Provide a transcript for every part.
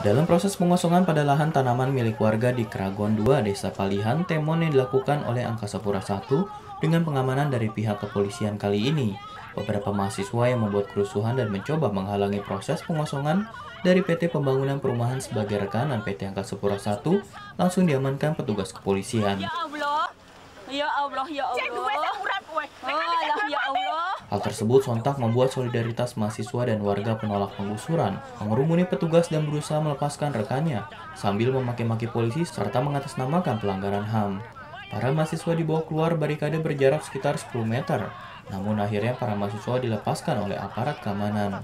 Dalam proses pengosongan pada lahan tanaman milik warga di Kragon 2, Desa Palihan, Temon yang dilakukan oleh Angkasa Pura I dengan pengamanan dari pihak kepolisian kali ini. Beberapa mahasiswa yang membuat kerusuhan dan mencoba menghalangi proses pengosongan dari PT Pembangunan Perumahan sebagai rekanan PT Angkasa Pura I langsung diamankan petugas kepolisian. Ya Allah, ya Allah, ya Allah. Oh, ya Allah. Hal tersebut sontak membuat solidaritas mahasiswa dan warga penolak penggusuran mengerumuni petugas dan berusaha melepaskan rekannya sambil memaki-maki polisi serta mengatasnamakan pelanggaran HAM. Para mahasiswa dibawa keluar barikade berjarak sekitar 10 meter, namun akhirnya para mahasiswa dilepaskan oleh aparat keamanan.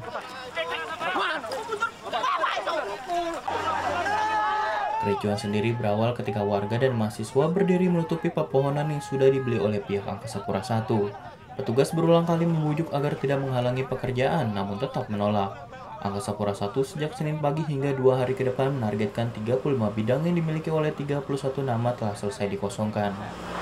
Kericuan sendiri berawal ketika warga dan mahasiswa berdiri menutupi pepohonan yang sudah dibeli oleh pihak Angkasa Pura I. Petugas berulang kali membujuk agar tidak menghalangi pekerjaan, namun tetap menolak. Angkasa Pura I sejak Senin pagi hingga 2 hari ke depan menargetkan 35 bidang yang dimiliki oleh 31 nama telah selesai dikosongkan.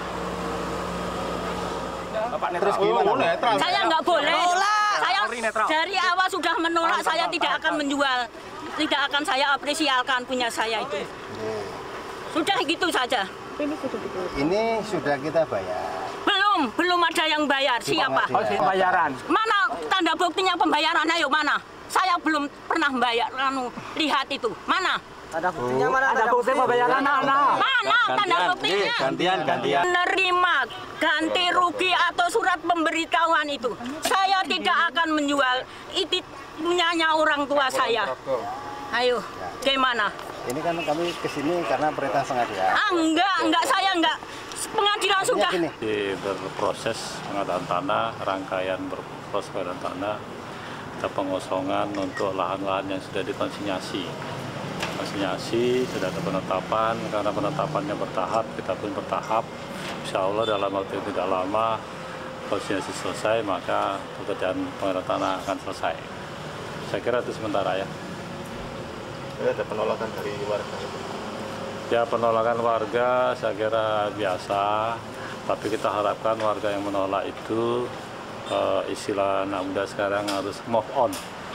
Terus gimana? Saya nggak boleh. Saya dari awal sudah menolak, saya tidak akan menjual. Tidak akan saya apresialkan punya saya itu. Sudah gitu saja. Ini sudah kita bayar. Belum ada yang bayar. Siapa? Pembayaran. Mana tanda buktinya pembayaran? Ayo mana? Saya belum pernah bayar. Lihat itu. Mana? Ada buktinya mana? Ada bukti pembayaran mana? Mana tanda buktinya? Gantian. Menerima ganti rugi atau surat pemberitahuan itu. Saya tidak akan menjual. Itu punyanya orang tua saya. Ayo, gimana? Ini kan kami kesini karena perintah pengadilan. Enggak, saya enggak. Pengadilan sudah. Berproses pengadaan tanah, rangkaian berproses pengadaan tanah, kita pengosongan untuk lahan-lahan yang sudah dikonsinyasi. Konsinyasi sudah ada penetapan, karena penetapannya bertahap, kita pun bertahap. Insya Allah dalam waktu yang tidak lama konsinyasi selesai, maka pekerjaan pengadaan tanah akan selesai. Saya kira itu sementara ya. Ada penolakan dari warga. Ya, penolakan warga saya kira biasa, tapi kita harapkan warga yang menolak itu istilah anak muda sekarang harus move on.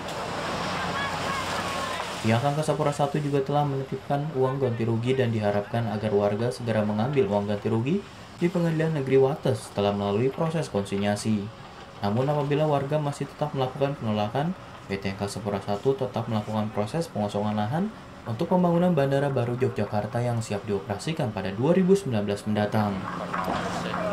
Pihak Angkasa Pura I juga telah menitipkan uang ganti rugi dan diharapkan agar warga segera mengambil uang ganti rugi di Pengadilan Negeri Wates setelah melalui proses konsinyasi. Namun apabila warga masih tetap melakukan penolakan, PT Angkasa Pura I tetap melakukan proses pengosongan lahan untuk pembangunan Bandara Baru Yogyakarta yang siap dioperasikan pada 2019 mendatang.